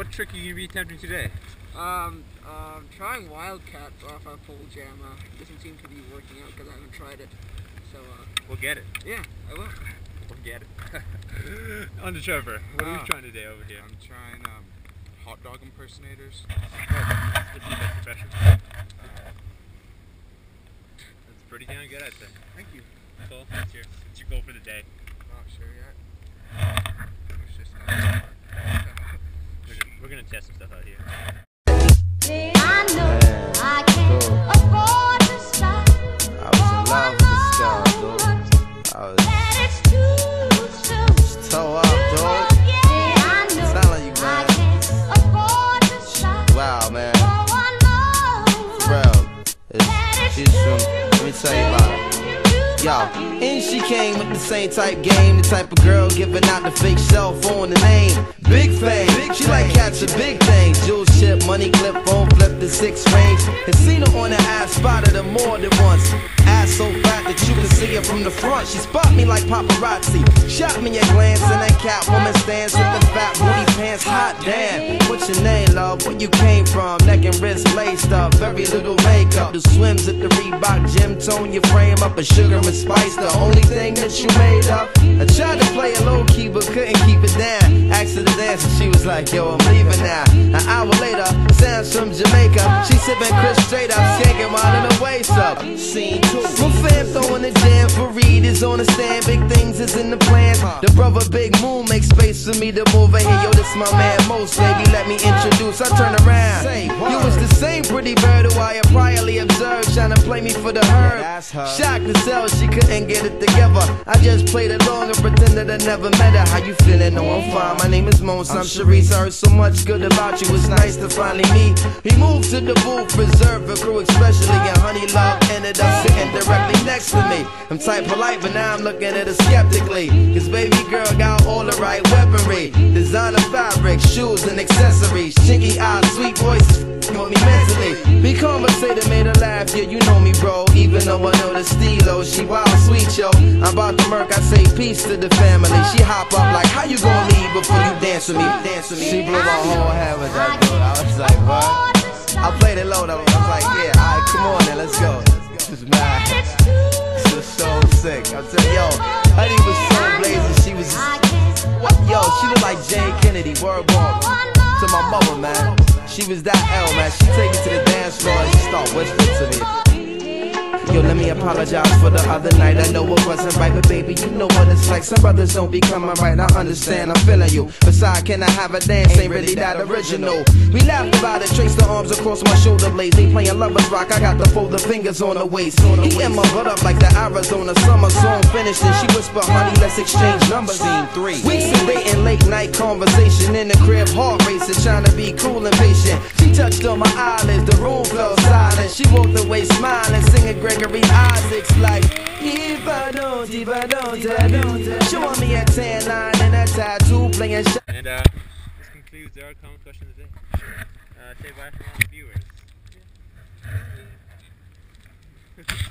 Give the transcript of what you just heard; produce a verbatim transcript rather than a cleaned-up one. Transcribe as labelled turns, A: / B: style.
A: what trick are you going to be attempting today?
B: Um, um, trying Wildcat off our pole jam. Uh, doesn't seem to be working out because I haven't tried it. So, uh...
A: We'll get it.
B: Yeah, I will.
A: We'll get it. On to Trevor. What are
C: Ah,
A: you trying today over here?
C: I'm trying, um, hot dog impersonators.
A: That's the best profession. That's pretty damn good, I'd say.
C: Thank you.
A: Cool. That's your, that's your goal for the day.
C: Not sure yet. It's just not
A: We're gonna, we're gonna test some stuff out here.
D: I know I can't afford to stop.
E: I was in love with this girl, dude. I was
D: And it's too soon.
E: toe up, dude.
D: I know
E: Telling you,
D: I
E: man.
D: can't afford to stop.
E: Wow, man.
D: Oh, I know
E: Real. It's, she's from, let me tell you about her. Yo, and she came with the same type game, the type of girl giving out the fake cell phone, the name Big Fame. She like catching big things, jewel chip, money clip, phone flip, the six range. And seen her on the ass, spotted her more than once. Ass so fat that you can see her from the front. She spot me like paparazzi, shot me a glance, and that Catwoman stands with the fat booty pants. Hot damn, what's your name, love? Where you came from? Neck and wrist laced up, very little makeup. The swims at the Reebok gym, tone your frame up, a sugar and spice, the only thing that you made up. I tried to play it low key, but couldn't keep it down. Asked her to dance, and she was like, yo, I'm leaving now. An hour later, Sam's from Jamaica. She sipping Chris straight up, skanking while the waist up. Scene two. My fam throwing the jam for Reed is on the stand. Big things is in the plans. The brother Big Moon makes space for me to move in here. Yo, this my man Most, baby, let me introduce. I turn around. You was the same pretty bird who I had priorly observed, trying to play me for the herd. Shocked to sell, she couldn't get it together. I just played along and pretended I never met her. How you feeling? No, I'm fine. My name is Mons. I'm Sharice. I heard so much good about you. It's nice to finally meet. He moved to the booth, preserved for crew, especially. And Honey Love ended up sitting directly next to me. I'm type polite, but now I'm looking at her skeptically. Cause baby girl got all the right weaponry. Designer fabric, shoes and accessories. Chinky eyes, sweet voices, want me mentally. Be conversated, made her laugh. Yeah, you know me, bro. Even though I know the stilo, she wild sweet, yo. I'm about to murk, I say peace to the family. She hop up like, how you gonna leave before you dance with me? Dance with me. She blew my whole head with that dude. I was like, what? I played it low though. I was like, yeah, alright, come on then, let's go. This was mad. This was so sick. I'm telling you, yo, Honey was so blazing. She was just, yo, she looked like Jane Kennedy, word ball. To my mother, man. She was that L, man. She take me to the dance floor and she start whispering to me. Yo, let me apologize for the other night. I know it wasn't right, but baby, you know what it's like. Some brothers don't be coming right. I understand, I'm feeling you. Besides, can I have a dance? Ain't really that original. We laughed about it, traced the arms across my shoulder blades. They playing lovers rock, I got the folded fingers on the waist. He in my butt up like the Arizona summer song finished. And she whispered, honey, let's exchange numbers. Scene three. Weeks of dating, late night conversation in the crib, heart racing, trying to be cool and patient. She touched on my eyelids, the room fell silent. She walked away smiling, singing Gregory Isaacs like, if I don't, if I don't, I don't. Showing me a tan line and a tattoo, playing shot.
A: And uh, this concludes our common question of the day. Uh, say bye for all the viewers.